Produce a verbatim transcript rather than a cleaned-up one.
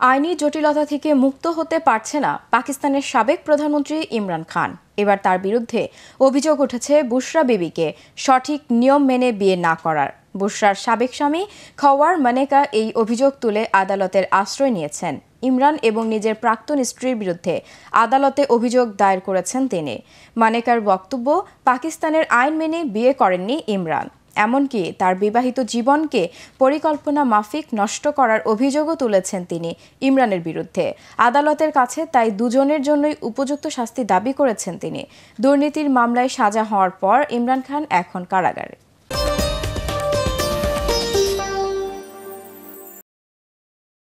আইনি জটিলতা থেকে মুক্ত হতে পারছে না পাকিস্তানের সাবেক প্রধানমন্ত্রী ইমরান খান। এবার তার বিরুদ্ধে অভিযোগ উঠেছে বুশরা বিবিকে সঠিক নিয়ম মেনে বিয়ে না করার। বুশরার সাবেক স্বামী খবর মানেকা এই অভিযোগ তুলে আদালতের আশ্রয় নিয়েছেন। ইমরান এবং নিজের প্রাক্তন স্ত্রীর বিরুদ্ধে আদালতে অভিযোগ দায়ের করেছেন তিনি। মানেকার বক্তব্য, পাকিস্তানের আইন মেনে বিয়ে করেননি ইমরান, এমনকি তার বিবাহিত জীবনকে পরিকল্পনা মাফিক নষ্ট করার অভিযোগও তুলেছেন তিনি ইমরানের বিরুদ্ধে। আদালতের কাছে তাই দুজনের জন্যই উপযুক্ত শাস্তি দাবি করেছেন তিনি। দুর্নীতির মামলায় সাজা হওয়ার পর ইমরান খান এখন কারাগারে।